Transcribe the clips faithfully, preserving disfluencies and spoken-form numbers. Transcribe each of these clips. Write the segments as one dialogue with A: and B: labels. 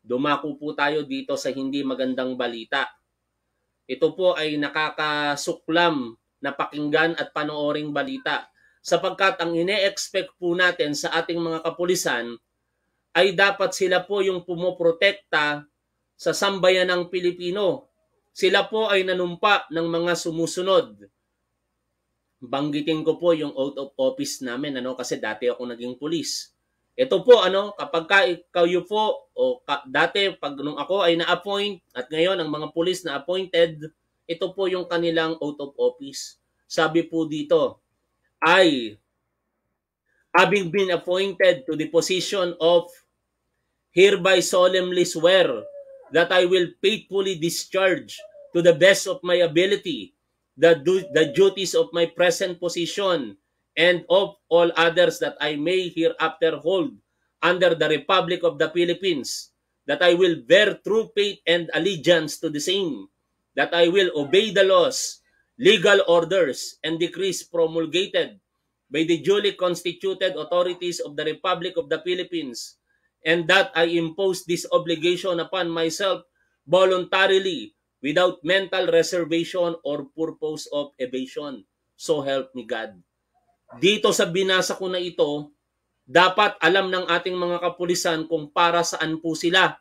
A: dumako po tayo dito sa hindi magandang balita. Ito po ay nakakasuklam na pakinggan at panooring balita sapagkat ang ine-expect po natin sa ating mga kapulisan ay dapat sila po yung pumoprotekta sa sambayanang Pilipino. Sila po ay nanumpa ng mga sumusunod. Banggitin ko po yung out of office namin ano kasi dati ako naging pulis. Ito po ano, kapag ka, kayo po o ka, dati pag nung ako ay na-appoint at ngayon ang mga pulis na appointed, ito po yung kanilang out of office. Sabi po dito, I, having been appointed to the position of hereby solemnly swear that I will faithfully discharge to the best of my ability the, the duties of my present position and of all others that I may hereafter hold under the Republic of the Philippines, that I will bear true faith and allegiance to the same, that I will obey the laws, legal orders, and decrees promulgated by the duly constituted authorities of the Republic of the Philippines, and that I impose this obligation upon myself voluntarily without mental reservation or purpose of evasion. So help me God. Dito sa binasa ko na ito, dapat alam ng ating mga kapulisan kung para saan po sila.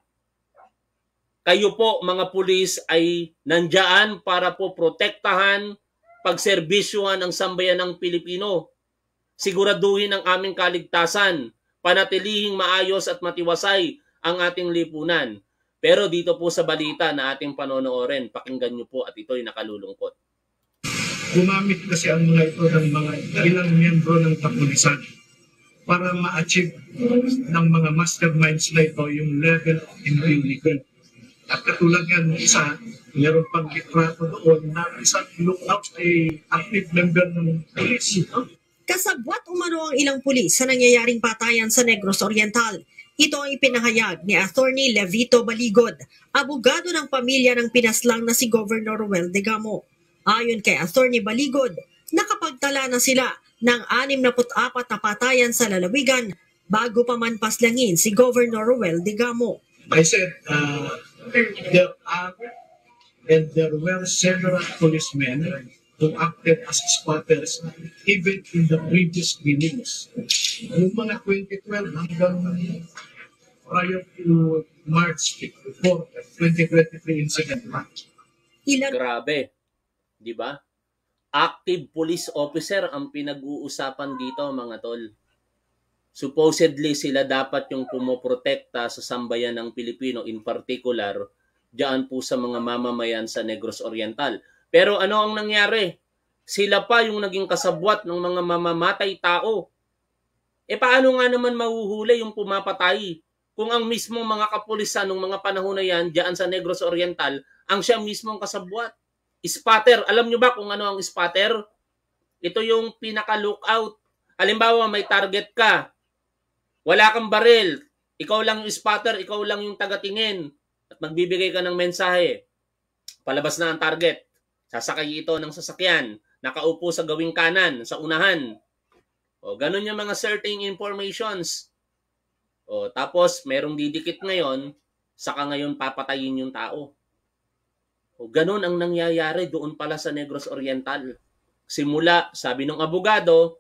A: Kayo po mga pulis ay nandyan para po protektahan, pagserbisyuhan ang sambayanang Pilipino. Siguraduhin ang aming kaligtasan, panatilihing maayos at matiwasay ang ating lipunan. Pero dito po sa balita na ating panonoorin, pakinggan nyo po at ito'y nakalulungkot.
B: Gumamit kasi ang mga ito ng mga ilang miyembro ng kapulisan para ma-achieve ng mga masterminds na ito yung level of impunity. At katulad nga ng isa, meron pang litrato doon na isang lookout ay active member ng police. No?
C: Kasabwat umano ang ilang pulis sa nangyayaring patayan sa Negros Oriental. Ito ang ipinahayag ni Attorney Levito Baligod, abogado ng pamilya ng pinaslang na si Governor Ruel Degamo. Ayon kay Attorney Baligod, nakapagtala na sila ng anim na apat na patayan sa lalawigan bago pa man paslangin si Governor Ruel Degamo.
B: I said, uh, there are and there were several policemen who acted as spotters even in the previous killings. Yung mga twenty twelve hanggang prior to March fourth, twenty twenty-three incident.
A: Ilan? Grabe. Di ba? Active police officer ang pinag-uusapan dito mga tol. Supposedly sila dapat yung pumoprotekta sa sambayan ng Pilipino, in particular diyan po sa mga mamamayan sa Negros Oriental. Pero ano ang nangyari? Sila pa yung naging kasabwat ng mga mamamatay tao. E paano nga naman mahuhuli yung pumapatay? Kung ang mismong mga kapulisan ng mga panahon na yan diyan sa Negros Oriental, ang siya mismong kasabwat. Spotter. Alam nyo ba kung ano ang spotter? Ito yung pinaka-lookout. Halimbawa may target ka. Wala kang baril. Ikaw lang yung spotter, ikaw lang yung tagatingin. At magbibigay ka ng mensahe. Palabas na ang target. Sasakay ito ng sasakyan. Nakaupo sa gawing kanan, sa unahan. O, ganun yung mga certain informations. O, tapos, merong didikit ngayon, saka ngayon papatayin yung tao. O, ganun ang nangyayari doon pala sa Negros Oriental. Simula, sabi ng abogado,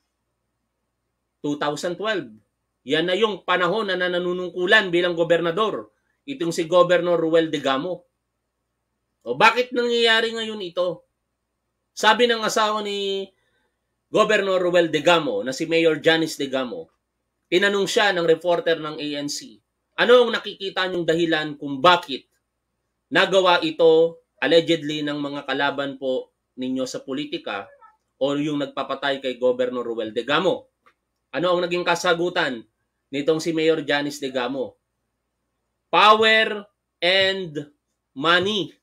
A: two thousand twelve. Yan na yung panahon na nanunungkulan bilang gobernador. Itong si Governor Ruel Degamo. O bakit nangyayari ngayon ito? Sabi ng asawa ni Governor Ruel Degamo na si Mayor Janice Degamo, tinanong siya ng reporter ng A N C, ano ang nakikita niyong dahilan kung bakit nagawa ito allegedly ng mga kalaban po ninyo sa politika o yung nagpapatay kay Governor Ruel Degamo? Ano ang naging kasagutan nitong si Mayor Janice Degamo? Power and money.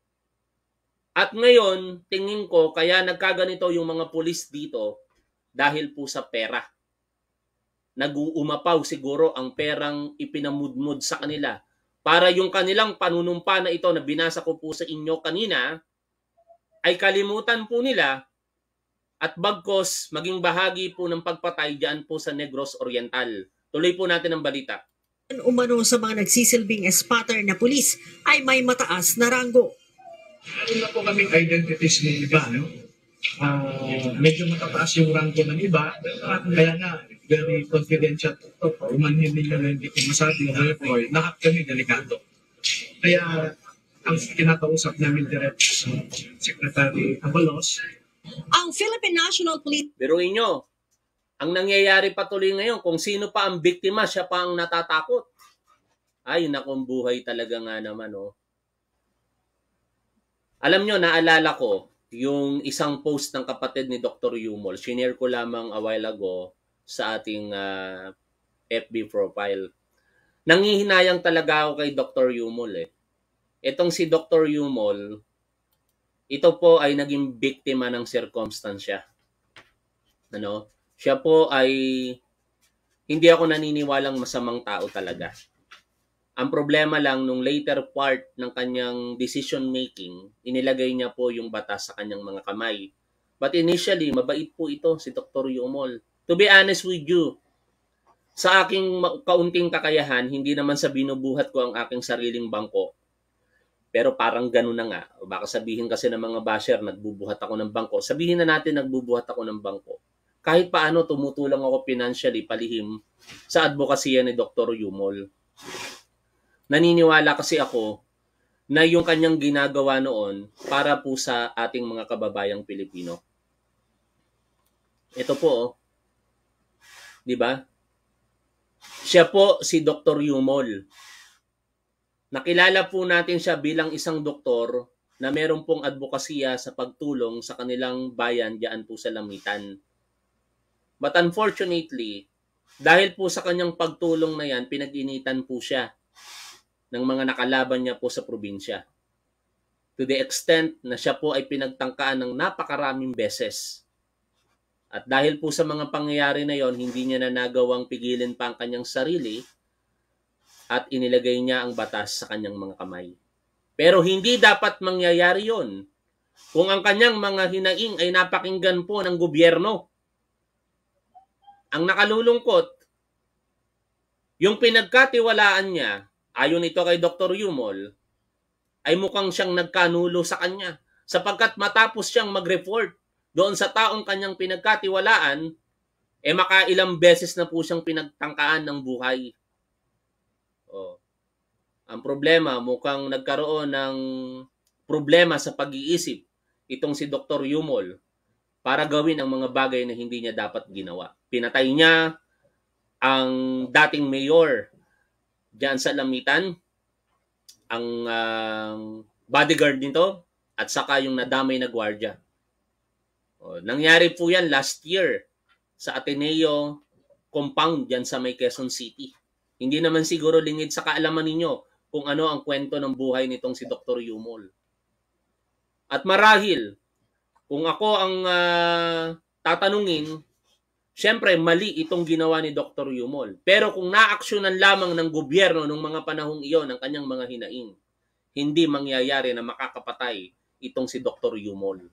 A: At ngayon, tingin ko, kaya nagkaganito yung mga pulis dito dahil po sa pera. Nag-uumapaw siguro ang perang ipinamudmud sa kanila para yung kanilang panunumpa na ito na binasa ko po sa inyo kanina ay kalimutan po nila at bagkos maging bahagi po ng pagpatay diyan po sa Negros Oriental. Tuloy po natin ang balita.
C: umano sa mga nagsisilbing spotter na pulis ay may mataas na ranggo.
B: Meron na po kaming identities ng iba, no? Uh, medyo matataas yung rango ng iba, at kaya nga, very confidential. Umanhin ninyo na hindi ko masabi, lahat kami delikado. Kaya, ang kinakausap namin direct sa Secretary Abalos.
C: Ang Philippine National Police
A: Biruin nyo, ang nangyayari patuloy ngayon, kung sino pa ang biktima, siya pa ang natatakot. Ay, nakong buhay talaga nga naman, oh. Alam nyo, naalala ko, yung isang post ng kapatid ni Doctor Yumol, shinare ko lamang a while ago sa ating uh, F B profile. Nangihinayang talaga ako kay Doctor Yumol eh. Itong si Doctor Yumol, ito po ay naging biktima ng circumstansya. Ano? Siya po ay hindi ako naniniwalang masamang tao talaga. Ang problema lang, nung later part ng kanyang decision making, inilagay niya po yung batas sa kanyang mga kamay. But initially, mabait po ito si Doctor Yumol. To be honest with you, sa aking kaunting kakayahan, hindi naman sa binubuhat ko ang aking sariling bangko. Pero parang gano'n na nga. Baka sabihin kasi ng mga basher, nagbubuhat ako ng bangko. Sabihin na natin, nagbubuhat ako ng bangko. Kahit paano, tumutulong ako financially, palihim, sa advokasya ni Doctor Yumol. Naniniwala kasi ako na yung kanyang ginagawa noon para po sa ating mga kababayang Pilipino. Ito po, oh. 'Di ba? Siya po si Doctor Yumol. Nakilala po natin siya bilang isang doktor na meron pong advokasya sa pagtulong sa kanilang bayan diyan po sa Lamitan. But unfortunately, dahil po sa kanyang pagtulong na yan, pinag-initan po siya ng mga nakalaban niya po sa probinsya. To the extent na siya po ay pinagtangkaan ng napakaraming beses. At dahil po sa mga pangyayari na yon, hindi niya na nagawang pigilin pa ang kanyang sarili at inilagay niya ang batas sa kanyang mga kamay. Pero hindi dapat mangyayari yon kung ang kanyang mga hinaing ay napakinggan po ng gobyerno. Ang nakalulungkot, yung pinagkatiwalaan niya, ayon ito kay Doctor Yumol, ay mukhang siyang nagkanulo sa kanya sapagkat matapos siyang mag-report doon sa taong kanyang pinagkatiwalaan, eh makailang beses na po siyang pinagtangkaan ng buhay. Oh. Ang problema, mukhang nagkaroon ng problema sa pag-iisip itong si Doctor Yumol para gawin ang mga bagay na hindi niya dapat ginawa. Pinatay niya ang dating mayor diyan sa Lamitan, ang uh, bodyguard nito, at saka yung nadamay na gwardiya. O, nangyari po yan last year sa Ateneo compound diyan sa may Quezon City. Hindi naman siguro lingid sa kaalaman ninyo kung ano ang kwento ng buhay nitong si Doctor Yumol. At marahil, kung ako ang uh, tatanungin, siyempre, mali itong ginawa ni Doctor Yumol. Pero kung naaksyonan lamang ng gobyerno nung mga panahong iyon ng kanyang mga hinaing, hindi mangyayari na makakapatay itong si Doctor Yumol.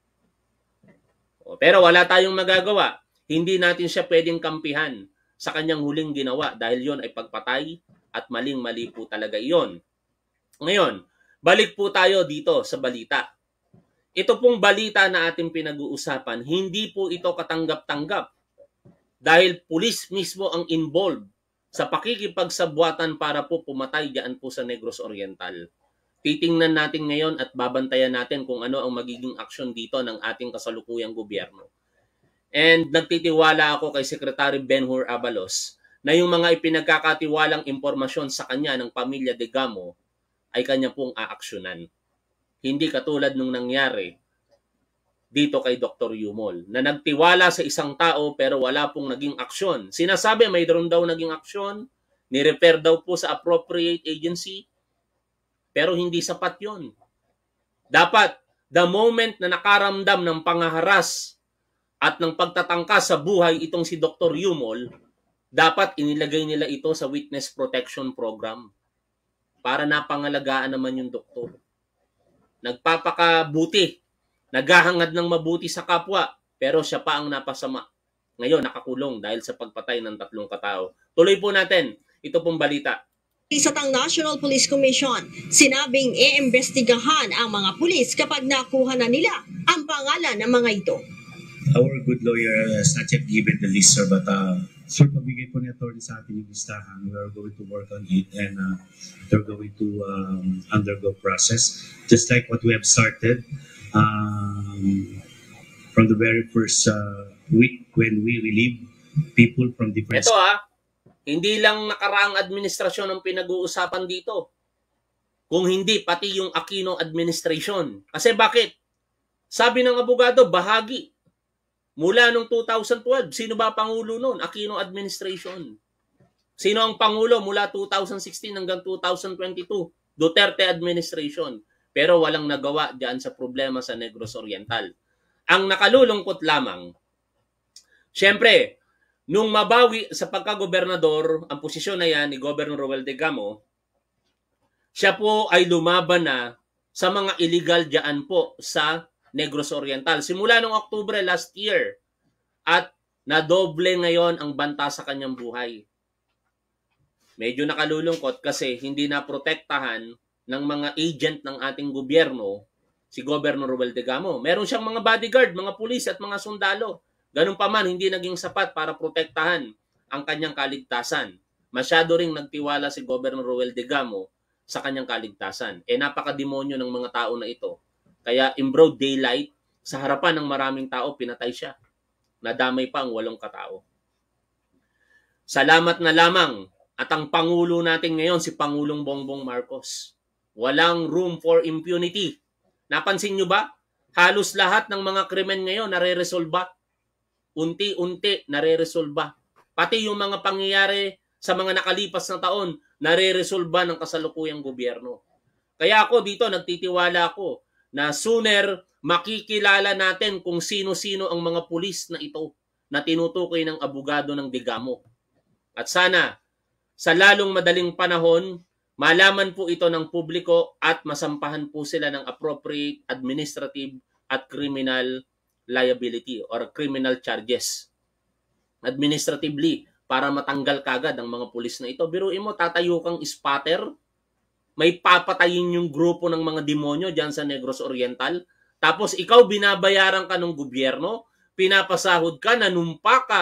A: Pero wala tayong magagawa. Hindi natin siya pwedeng kampihan sa kanyang huling ginawa dahil yon ay pagpatay at maling-mali po talaga iyon. Ngayon, balik po tayo dito sa balita. Ito pong balita na ating pinag-uusapan, hindi po ito katanggap-tanggap. Dahil pulis mismo ang involved sa pakikipagsabuatan para po pumatay diyan po sa Negros Oriental. Titingnan natin ngayon at babantayan natin kung ano ang magiging aksyon dito ng ating kasalukuyang gobyerno. And nagtitiwala ako kay Secretary Benhur Abalos na yung mga ipinagkakatiwalang impormasyon sa kanya ng pamilya Degamo ay kanya pong aaksyonan. Hindi katulad nung nangyari dito kay Doctor Yumol, na nagtiwala sa isang tao pero wala pong naging aksyon. Sinasabi mayroon daw naging aksyon, ni-refer daw po sa appropriate agency, pero hindi sapat yon. Dapat, the moment na nakaramdam ng pangaharas at ng pagtatangka sa buhay itong si Doctor Yumol, dapat inilagay nila ito sa Witness Protection Program para napangalagaan naman yung doktor. Nagpapakabuti, naghahangad ng mabuti sa kapwa, pero siya pa ang napasama. Ngayon, nakakulong dahil sa pagpatay ng tatlong katao. Tuloy po natin Ito pong balita.
C: Isatang National Police Commission, sinabing iimbestigahan ang mga pulis kapag nakuha na nila ang pangalan ng mga ito.
D: Our good lawyer has not yet given the list, sir, but uh, sir, pabigay po ni attorney sa ating yung listahan. We are going to work on it and uh, they're going to um, undergo process. Just like what we have started um, from the very first uh, week when we relieve people from different...
A: Ito ah, hindi lang nakaraang administrasyon ang pinag-uusapan dito. Kung hindi, pati yung Aquino administration. Kasi bakit? Sabi ng abogado, bahagi. Mula nung two thousand twelve, sino ba Pangulo noon? Aquino administration. Sino ang Pangulo mula two thousand sixteen hanggang two thousand twenty-two? Duterte administration. Pero walang nagawa diyan sa problema sa Negros Oriental. Ang nakalulungkot lamang, syempre, nung mabawi sa pagkagobernador, ang posisyon na yan ni Governor Roel de Gamo, siya po ay lumaban na sa mga illegal diyan po sa Negros Oriental. Simula noong Oktubre last year at nadoble ngayon ang banta sa kanyang buhay. Medyo nakalulungkot kasi hindi na protektahan ng mga agent ng ating gobyerno si Governor Roel de Gamo. Meron siyang mga bodyguard, mga pulis at mga sundalo. Ganun pa man, hindi naging sapat para protektahan ang kanyang kaligtasan. Masyado ring nagtiwala si Governor Roel de Gamo sa kanyang kaligtasan. E napakademonyo ng mga tao na ito. Kaya in broad daylight, sa harapan ng maraming tao, pinatay siya. Nadamay pa ang walong katao. Salamat na lamang at ang Pangulo natin ngayon, si Pangulong Bongbong Marcos. Walang room for impunity. Napansin nyo ba? Halos lahat ng mga krimen ngayon nare-resolba. Unti-unti nare-resolba. Pati yung mga pangyayari sa mga nakalipas na taon, nare-resolba ng kasalukuyang gobyerno. Kaya ako dito, nagtitiwala ako na sooner makikilala natin kung sino-sino ang mga pulis na ito na tinutukoy ng abogado ng de Gamo. At sana, sa lalong madaling panahon, malaman po ito ng publiko at masampahan po sila ng appropriate administrative at criminal liability or criminal charges. Administratively, para matanggal kagad ang mga pulis na ito. Biruin mo, tatayo kang spotter, may papatayin yung grupo ng mga demonyo dyan sa Negros Oriental. Tapos ikaw binabayaran ka ng gobyerno, pinapasahod ka, nanumpa ka.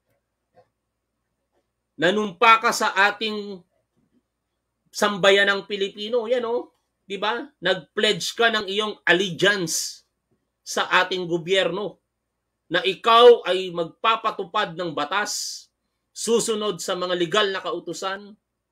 A: Nanumpa ka sa ating sambayan ng Pilipino. Yan o, di ba? Nag-pledge ka ng iyong allegiance sa ating gobyerno na ikaw ay magpapatupad ng batas, susunod sa mga legal na kautusan.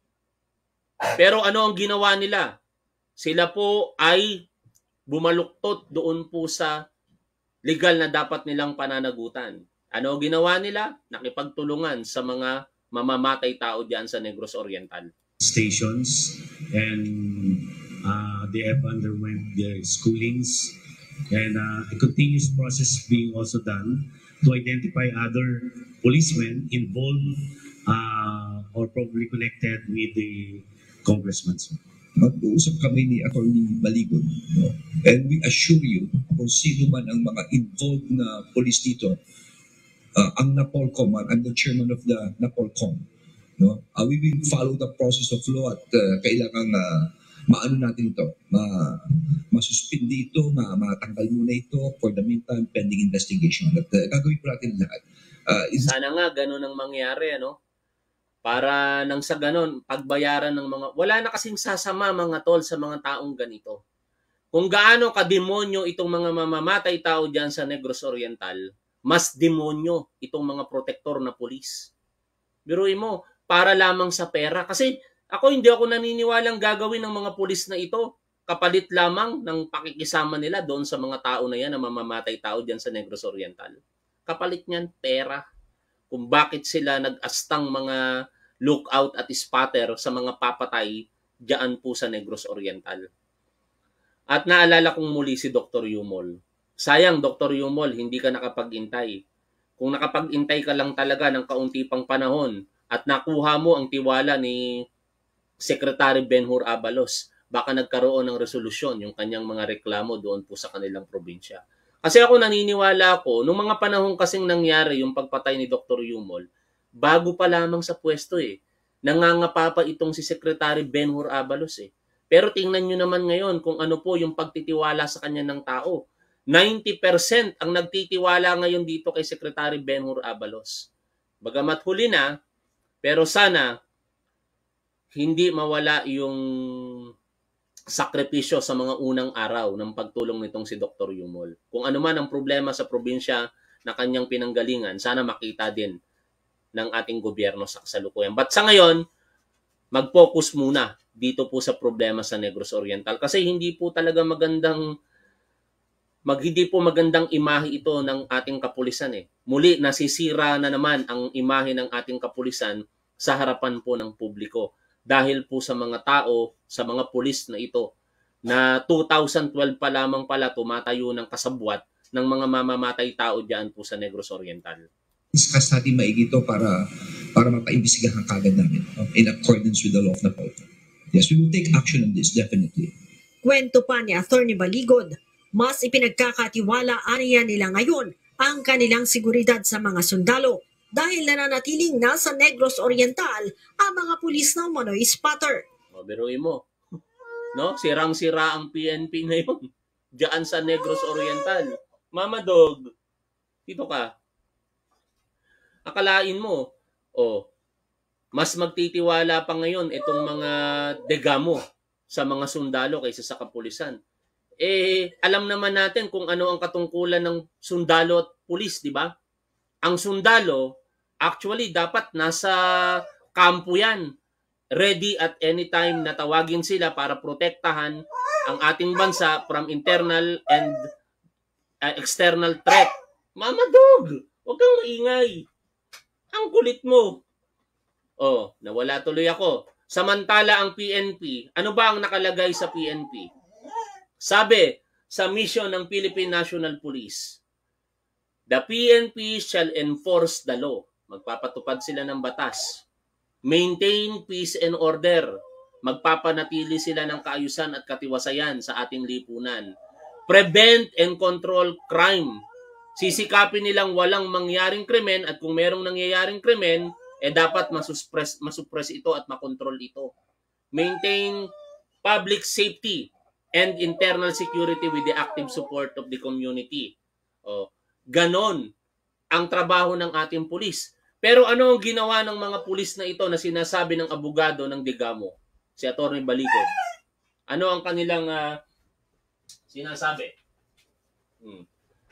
A: Pero ano ang ginawa nila? Sila po ay bumaluktot doon po sa legal na dapat nilang pananagutan. Ano ang ginawa nila? Nakipagtulungan sa mga mamamatay tao diyan sa Negros Oriental.
D: Stations and uh, they have underwent their schoolings and uh, a continuous process being also done to identify other policemen involved uh, or probably connected with the congressman.
E: Mag-uusap kami ni Attorney Baligon, no? And we assure you kung sino man ang mga involved na police dito, uh, ang NAPOLCOM, I'm the chairman of the NAPOLCOM, no? Uh, we will follow the process of law at uh, kailangan uh, maano natin ito, ma masuspend dito, ma matanggal muna ito for the meantime pending investigation. At uh, gagawin po natin lahat. Uh,
A: Sana nga ganun ang mangyari, ano? Para nang sa ganon, pagbayaran ng mga... Wala na kasing sasama mga tol sa mga taong ganito. Kung gaano kademonyo itong mga mamamatay tao dyan sa Negros Oriental, mas demonyo itong mga protektor na pulis. Biruin mo, para lamang sa pera. Kasi ako hindi ako naniniwalang gagawin ng mga pulis na ito kapalit lamang ng pakikisama nila doon sa mga tao na yan na mamamatay tao dyan sa Negros Oriental. Kapalit niyan, pera. Kung bakit sila nag-astang mga lookout at spotter sa mga papatay diyan po sa Negros Oriental. At naalala kong muli si Doctor Yumol. Sayang, Doctor Yumol, hindi ka nakapag-intay. Kung nakapag-intay ka lang talaga ng kaunti pang panahon at nakuha mo ang tiwala ni Secretary Ben-Hur Abalos, baka nagkaroon ng resolusyon yung kanyang mga reklamo doon po sa kanilang probinsya. Kasi ako naniniwala ako, nung mga panahon kasing nangyari yung pagpatay ni Doctor Yumol, bago pa lamang sa pwesto eh. Nangangapa pa itong si Secretary Benhur Abalos eh. Pero tingnan nyo naman ngayon kung ano po yung pagtitiwala sa kanya ng tao. ninety percent ang nagtitiwala ngayon dito kay Secretary Benhur Abalos. Bagamat huli na, pero sana hindi mawala yung sakripisyo sa mga unang araw ng pagtulong nitong si Doctor Yumol. Kung ano man ang problema sa probinsya na kanyang pinanggalingan, sana makita din ng ating gobyerno sa kasalukuyan. But sa ngayon, mag-focus muna dito po sa problema sa Negros Oriental kasi hindi po talaga magandang mag hindi po magandang imahe ito ng ating kapulisan eh. Muli nasisira na naman ang imahe ng ating kapulisan sa harapan po ng publiko dahil po sa mga tao, sa mga pulis na ito na two thousand twelve pa lamang pala tumatayo ng kasabwat ng mga mamamatay tao diyan po sa Negros Oriental.
E: Discuss natin maigi ito para para mapaimbestigahan kagad namin no? In accordance with the law of Napolcom. Yes, we will take action on this, definitely.
C: Kwento pa ni Attorney Baligod, mas ipinagkakatiwala aniya nila ngayon ang kanilang seguridad sa mga sundalo dahil nananatiling nasa Negros Oriental ang mga pulis ng Manoy Spotter.
A: Mabiruin mo, no? Sirang-sira ang P N P ngayon diyan sa Negros Oriental. Mama Dog, dito ka. Akalain mo, oh, mas magtitiwala pa ngayon itong mga degamo sa mga sundalo kaysa sa kapulisan. Eh, alam naman natin kung ano ang katungkulan ng sundalo at pulis, di ba? Ang sundalo, actually, dapat nasa kampo yan. Ready at any time na tawagin sila para protektahan ang ating bansa from internal and uh, external threat. Mama Dog, huwag kang maingay. Ang kulit mo. Oh, nawala tuloy ako. Samantala ang P N P, ano ba ang nakalagay sa P N P? Sabi sa mission ng Philippine National Police, the P N P shall enforce the law. Magpapatupad sila ng batas. Maintain peace and order. Magpapanatili sila ng kaayusan at katiwasayan sa ating lipunan. Prevent and control crime. Sisikapin nilang walang mangyaring krimen at kung merong nangyayaring krimen, eh dapat masuppress, masuppress ito at makontrol ito. Maintain public safety and internal security with the active support of the community. O, ganon ang trabaho ng ating pulis. Pero ano ang ginawa ng mga pulis na ito na sinasabi ng abogado ng Digamo, si Atty. Baligod? Ano ang kanilang uh, sinasabi? Hmm.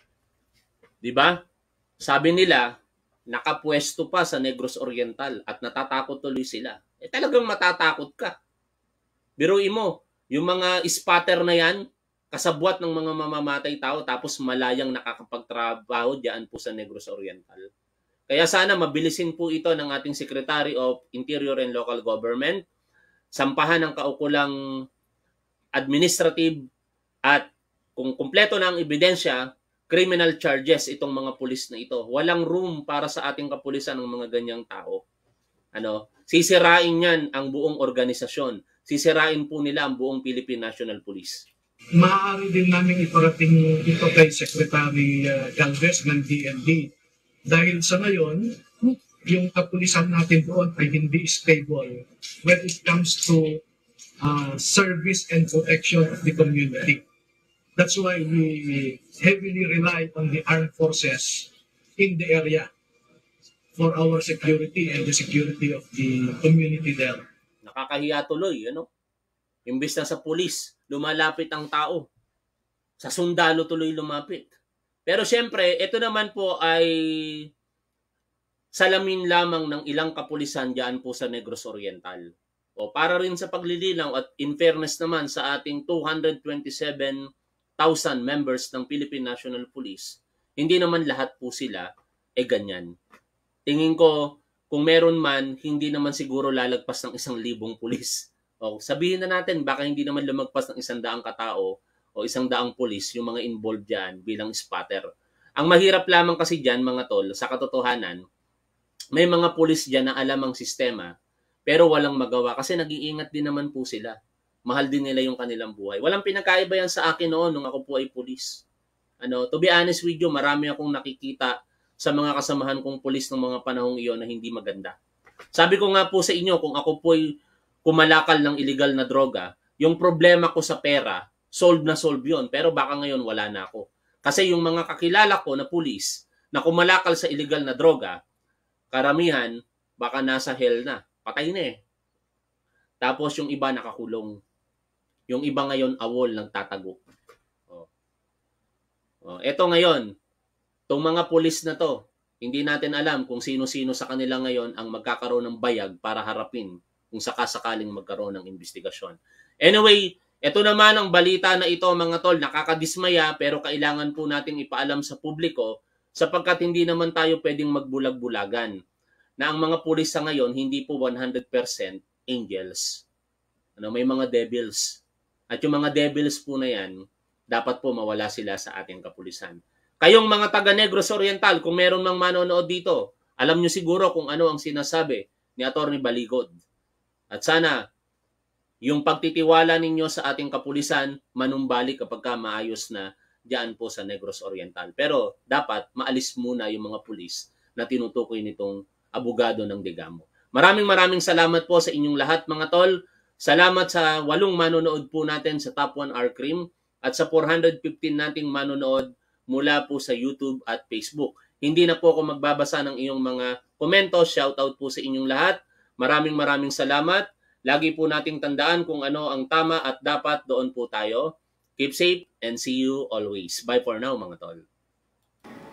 A: Diba? Sabi nila, nakapwesto pa sa Negros Oriental at natatakot tuloy sila. Eh talagang matatakot ka. Biruin mo, yung mga spotter na yan, kasabwat ng mga mamamatay tao tapos malayang nakakapagtrabaho diyan po sa Negros Oriental. Kaya sana mabilisin po ito ng ating Secretary of Interior and Local Government, sampahan ng kaukulang administrative at kung kumpleto na ang ebidensya, criminal charges itong mga pulis na ito. Walang room para sa ating kapulisan ng mga ganyang tao. Ano, sisirain niyan ang buong organisasyon. Sisirain po nila ang buong Philippine National Police.
B: Maaari din namin iparating ito kay Secretary uh, Galvez ng D N D. Dahil sa ngayon, yung kapulisan natin doon ay hindi stable when it comes to uh, service and protection of the community. That's why we heavily rely on the armed forces in the area for our security and the security of the community there.
A: Nakakahiya tuloy, ano? Imbes na sa pulis, lumalapit ang tao. Sa sundalo tuloy lumapit. Pero siyempre, ito naman po ay salamin lamang ng ilang kapulisan diyan po sa Negros Oriental. O para rin sa paglilinaw at in fairness naman sa ating two hundred twenty-seven thousand members ng Philippine National Police, hindi naman lahat po sila eh ganyan. Tingin ko, kung meron man, hindi naman siguro lalagpas ng isang libong pulis. O sabihin na natin, baka hindi naman lumagpas ng isang daang katao o isang daang pulis yung mga involved dyan bilang spotter. Ang mahirap lamang kasi dyan, mga tol, sa katotohanan, may mga pulis dyan na alam ang sistema, pero walang magawa kasi nag-iingat din naman po sila. Mahal din nila yung kanilang buhay. Walang pinakaiba yan sa akin noon nung ako po ay pulis. Ano, to be honest with you, marami akong nakikita sa mga kasamahan kong pulis ng mga panahong iyon na hindi maganda. Sabi ko nga po sa inyo, kung ako po'y kumalakal ng illegal na droga, yung problema ko sa pera, solve na solve yun. Pero baka ngayon wala na ako. Kasi yung mga kakilala ko na pulis na kumalakal sa illegal na droga, karamihan, baka nasa hell na. Patay na eh. Tapos yung iba nakakulong. Yung iba ngayon awol nagtatago. Oh. Oh, eto ngayon, tong mga pulis na to, hindi natin alam kung sino-sino sa kanila ngayon ang magkakaroon ng bayag para harapin kung sakasakaling magkaroon ng investigasyon. Anyway, ito naman ang balita na ito mga tol, nakakadismaya pero kailangan po nating ipaalam sa publiko sapagkat hindi naman tayo pwedeng magbulag-bulagan na ang mga pulis sa ngayon hindi po one hundred percent angels. Ano, may mga devils. At yung mga devils po na yan, dapat po mawala sila sa ating kapulisan. Kayong mga taga Negros Oriental, kung meron mang manonood dito, alam nyo siguro kung ano ang sinasabi ni Atty. Baligod. At sana, yung pagtitiwala ninyo sa ating kapulisan, manumbalik kapag ka maayos na diyan po sa Negros Oriental. Pero dapat maalis muna yung mga pulis na tinutukoy nitong abogado ng Digamo. Maraming maraming salamat po sa inyong lahat mga tol. Salamat sa walong manonood po natin sa Top one Hour Cream at sa four hundred fifteen nating manonood mula po sa YouTube at Facebook. Hindi na po ako magbabasa ng iyong mga komento. Shoutout po sa inyong lahat. Maraming maraming salamat. Lagi po nating tandaan kung ano ang tama at dapat doon po tayo. Keep safe and see you always. Bye for now mga tol.